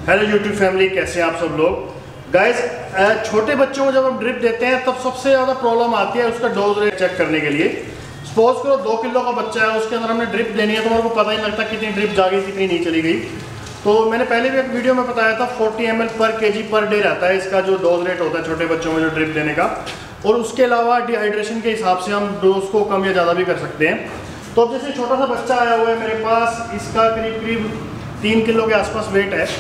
Hello YouTube family, कैसे हैं आप सब लोग। गाइस, छोटे बच्चों को जब हम ड्रिप देते हैं तब सबसे ज़्यादा प्रॉब्लम आती है उसका डोज रेट चेक करने के लिए। सपोज करो 2 किलो का बच्चा है, उसके अंदर हमने ड्रिप देनी है तो मेरे को पता ही नहीं लगता कितनी ड्रिप जा गई कितनी नहीं चली गई। तो मैंने पहले भी एक वीडियो में बताया था 40 ml पर kg पर डे रहता है इसका जो डोज रेट होता है छोटे बच्चों में जो ड्रिप देने का। और उसके अलावा डिहाइड्रेशन के हिसाब से हम डोज को कम या ज़्यादा भी कर सकते हैं। तो अब जैसे छोटा सा बच्चा आया हुआ है मेरे पास, इसका करीब 3 किलो के आसपास वेट है,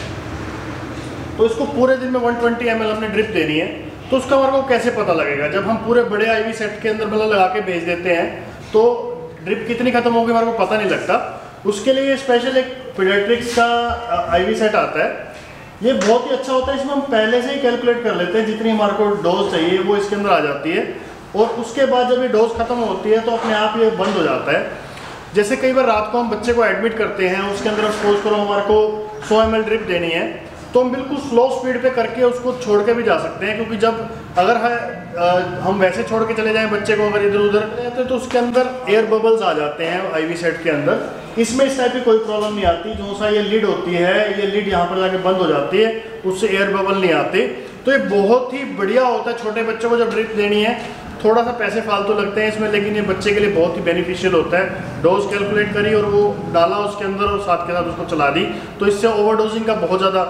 तो इसको पूरे दिन में 120 ml हमने ड्रिप देनी है। तो उसका हमारे को कैसे पता लगेगा? जब हम पूरे बड़े आईवी सेट के अंदर मतलब लगा के भेज देते हैं तो ड्रिप कितनी खत्म होगी हमारे को पता नहीं लगता। उसके लिए स्पेशल एक पीडियाट्रिक्स का आईवी सेट आता है, ये बहुत ही अच्छा होता है। इसमें हम पहले से ही कैलकुलेट कर लेते हैं जितनी हमारे को डोज चाहिए वो इसके अंदर आ जाती है, और उसके बाद जब ये डोज खत्म होती है तो अपने आप ये बंद हो जाता है। जैसे कई बार रात को हम बच्चे को एडमिट करते हैं, उसके अंदर सपोज करो हमारे को 100 ml ड्रिप देनी है, तो हम बिल्कुल स्लो स्पीड पे करके उसको छोड़ के भी जा सकते हैं, क्योंकि जब अगर हम वैसे छोड़ के चले जाएं बच्चे को अगर इधर उधर तो उसके अंदर एयर बबल्स आ जाते हैं आईवी सेट के अंदर। इसमें इस टाइप की कोई प्रॉब्लम नहीं आती। जो सा ये लीड होती है, ये लीड यहाँ पर जाके बंद हो जाती है, उससे एयर बबल नहीं आते। तो ये बहुत ही बढ़िया होता है छोटे बच्चों को जब ड्रिप देनी है। थोड़ा सा पैसे फालतू लगते हैं इसमें, लेकिन ये बच्चे के लिए बहुत ही बेनिफिशियल होता है। डोज कैलकुलेट करी और वो डाला उसके अंदर और साथ के साथ उसको चला दी, तो इससे ओवरडोजिंग का बहुत ज़्यादा,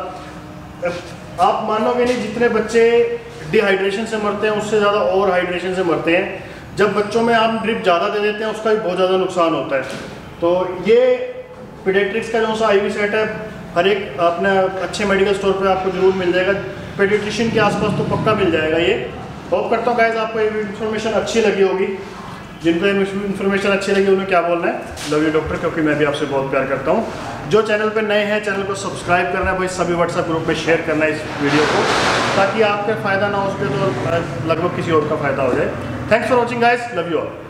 आप मानोगे नहीं, जितने बच्चे डिहाइड्रेशन से मरते हैं उससे ज़्यादा ओवर हाइड्रेशन से मरते हैं। जब बच्चों में आप ड्रिप ज़्यादा दे देते हैं उसका भी बहुत ज़्यादा नुकसान होता है। तो ये पीडियाट्रिक्स का जो सा आईवी सेट है हर एक अपने अच्छे मेडिकल स्टोर पे आपको जरूर मिल जाएगा, पीडियाट्रिशियन के आसपास तो पक्का मिल जाएगा ये। होप करता हूँ गाइस आपको ये इन्फॉर्मेशन अच्छी लगी होगी। जिनको इन्फॉर्मेशन अच्छी लगी उन्हें क्या बोलना है, लव यू डॉक्टर, क्योंकि मैं भी आपसे बहुत प्यार करता हूँ। जो चैनल पे नए हैं चैनल को सब्सक्राइब करना है भाई, सभी व्हाट्सएप ग्रुप पे शेयर करना है इस वीडियो को, ताकि आपका फ़ायदा ना हो सके तो लगभग किसी और का फ़ायदा हो जाए। Thanks for watching guys, love you all.